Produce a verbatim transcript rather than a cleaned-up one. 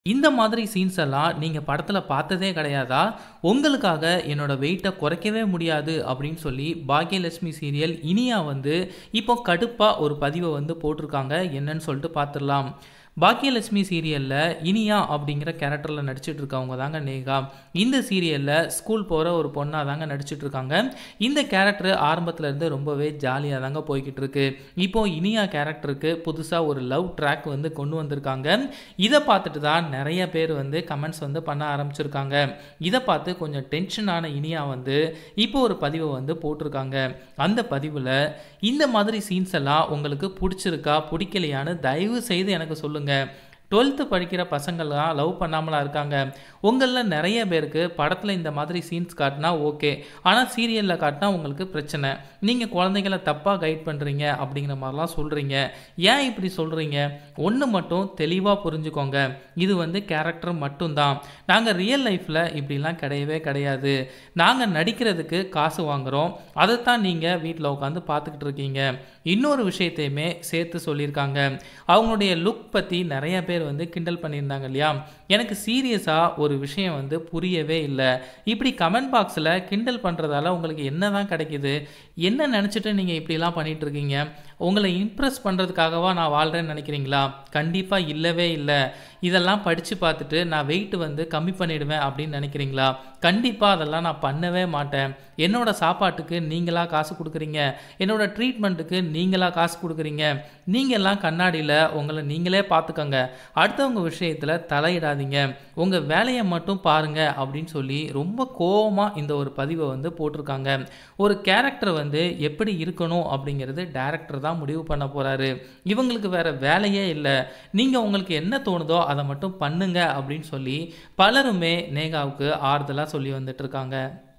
இந்த மாதிரி சீன்ஸ் எல்லாம் நீங்க படத்துல பார்த்ததே கிடையாதா? உங்களுக்காக என்னோட வெயிட்ட குறைக்கவே முடியாது அப்படின்னு சொல்லி பாக்கியலட்சுமி சீரியல் இனியா வந்து இப்போ கடுப்பா ஒரு பதிவ வந்து போட்டிருக்காங்க. என்னன்னு சொல்லிட்டு பார்த்துடலாம். பாக்கியலட்சுமி சீரியல்ல இனியா அப்படிங்கிற கேரக்டர்ல நடிச்சிட்டு இருக்கவங்க தாங்க நேகா. இந்த சீரியல்ல ஸ்கூல் போற ஒரு பொண்ணா தாங்க நடிச்சிட்டு இருக்காங்க. இந்த கேரக்டர் ஆரம்பத்துல இருந்து ரொம்பவே ஜாலியா தாங்க போய்க்கிட்டு இருக்கு. இப்போ இனியா கேரக்டருக்கு புதுசா ஒரு லவ் ட்ராக் வந்து கொண்டு வந்திருக்காங்க. இத பார்த்துட்டு தான் நிறைய பேர் வந்து கமெண்ட்ஸ் வந்து பண்ண ஆரம்பிச்சிருக்காங்க. இத பார்த்து கொஞ்சம் டென்ஷன் ஆன இனியா வந்து இப்போ ஒரு பதிவை வந்து போட்டிருக்காங்க. அந்த பதிவுல இந்த மாதிரி சீன்ஸ் எல்லாம் உங்களுக்கு பிடிச்சிருக்கா பிடிக்கலையான்னு தயவு செய்து எனக்கு சொல்லுங்க. டுவெல்த் படிக்கிற பசங்கள்லாம் லவ் பண்ணாமலா இருக்காங்க. உங்களில் நிறைய பேருக்கு படத்தில் இந்த மாதிரி சீன்ஸ் காட்டினா ஓகே, ஆனால் சீரியலில் காட்டினா உங்களுக்கு பிரச்சனை. நீங்கள் குழந்தைகளை தப்பாக கைட் பண்ணுறீங்க அப்படிங்கிற மாதிரிலாம் சொல்கிறீங்க. ஏன் இப்படி சொல்கிறீங்க? ஒன்று மட்டும் தெளிவாக புரிஞ்சுக்கோங்க. இது வந்து கேரக்டர் மட்டும்தான். நாங்கள் ரியல் லைஃப்பில் இப்படிலாம் கிடையவே கிடையாது. நாங்கள் நடிக்கிறதுக்கு காசு வாங்குகிறோம். அதைத்தான் நீங்கள் வீட்டில் உட்காந்து பார்த்துக்கிட்டு இருக்கீங்க. இன்னொரு விஷயத்தையுமே சேர்த்து சொல்லியிருக்காங்க. அவங்களுடைய லுக் பற்றி நிறைய பேர் வந்து கிண்டல் பண்ணியிருந்தாங்க இல்லையா? எனக்கு சீரியஸாக ஒரு விஷயம் வந்து புரியவே இல்லை. இப்படி கமெண்ட் பாக்ஸில் கிண்டல் பண்ணுறதால உங்களுக்கு என்ன தான் கிடைக்குது? என்ன நினச்சிட்டு நீங்கள் இப்படிலாம் பண்ணிகிட்டு இருக்கீங்க? உங்களை இம்ப்ரெஸ் பண்ணுறதுக்காகவா நான் வாழ்கிறேன்னு நினைக்கிறீங்களா? கண்டிப்பாக இல்லவே இல்லை. இதெல்லாம் படித்து பார்த்துட்டு நான் வெயிட் வந்து கம்மி பண்ணிடுவேன் அப்படின்னு நினைக்கிறீங்களா? கண்டிப்பாக அதெல்லாம் நான் பண்ணவே மாட்டேன். என்னோட சாப்பாட்டுக்கு நீங்களா காசு கொடுக்குறீங்க, என்னோட ட்ரீட்மெண்ட்டுக்கு நீங்களா காசு கொடுக்குறீங்க. நீங்கள்லாம் கண்ணாடியில் உங்களை நீங்களே பார்த்துக்கோங்க. அடுத்தவங்க விஷயத்தில் தலையிடாதீங்க. உங்கள் வேலையை மட்டும் பாருங்க அப்படின்னு சொல்லி ரொம்ப கோவமாக இந்த ஒரு பதிவை வந்து போட்டிருக்காங்க. ஒரு கேரக்டர் வந்து எப்படி இருக்கணும் அப்படிங்கிறது டைரக்டர் தான் முடிவு பண்ண போகிறாரு. இவங்களுக்கு வேற வேலையே இல்லை. நீங்கள் உங்களுக்கு என்ன தோணுதோ அதை மட்டும் பண்ணுங்க அப்படின்னு சொல்லி பலருமே நேகாவுக்கு ஆறுதலாக சொல்லி வந்துட்டு இருக்காங்க.